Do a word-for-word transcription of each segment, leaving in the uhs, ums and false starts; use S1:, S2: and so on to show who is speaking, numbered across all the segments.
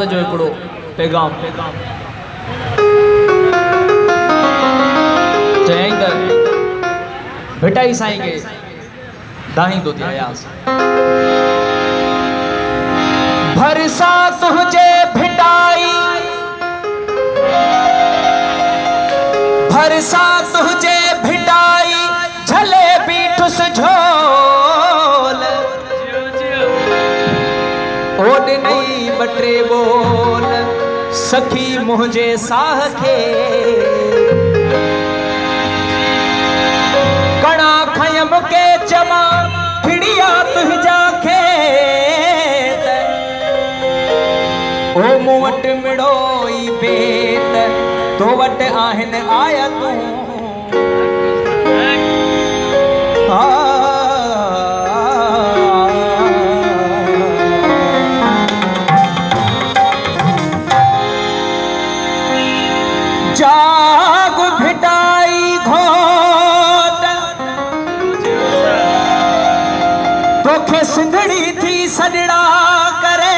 S1: जो हिकिड़ो पैगाम चई त भिटाई साईं खे दाहींदो थी अयाज़। भरसा तुझे भिटाई भरसा तुझे भिटाई झले बीठुस झोल ओड नहीं बटे बोल सखी मुझे साह खे कणा खयम के चमा खिड़िया तुझा खे ओ मूं वटि मिड़ोई बेत तो वट आहिन आया तू जाग भिटाई घोट तोखे सिंधड़ी थी सजड़ा करे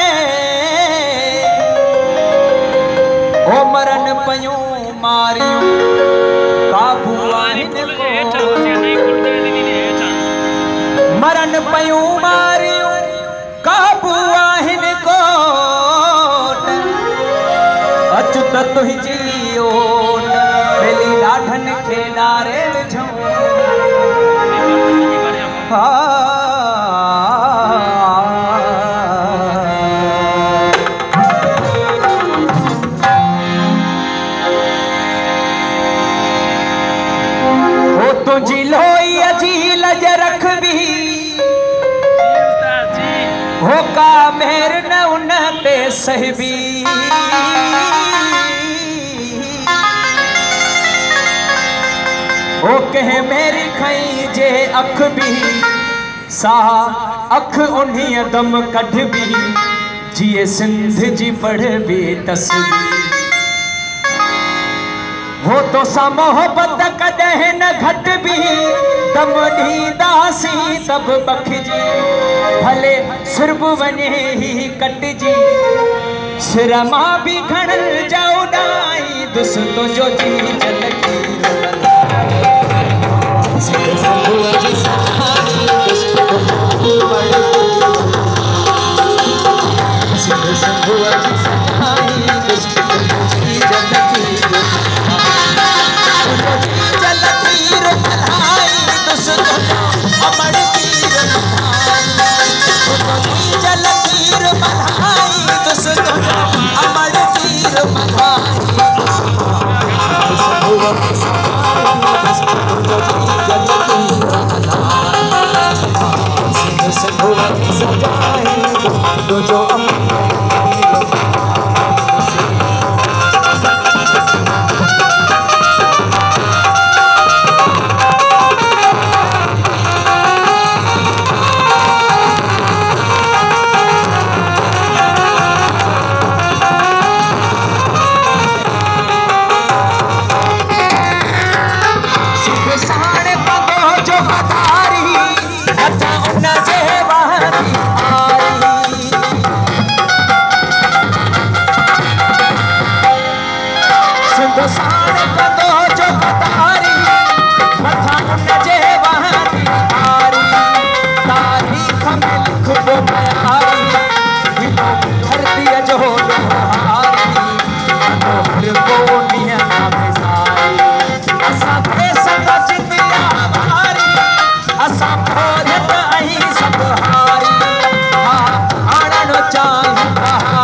S1: ओ मरन पयूं मारियूं काबू आहिन को मरन पयूं मारियूं काबू आहिन को अच त तुंहिंजी ओट बेली ॾाढन खे ॾारे विझूं हा तुझी लोही अजी लज रखबी हो का मेहर न उन ते सहबी ओ कहे मेरी खई जे अख भी सा अख उन्हीं दम कढ भी जिए सिंध जी पढ़ भी तस्वीर हो तो सा मोहब्बत कदह न घट भी दम ॾींदासी सब बखजी भले सुरब वने ही कटजी सिर मां भी खणल जाओ डाई दुस तो जो जी जलकी चाहे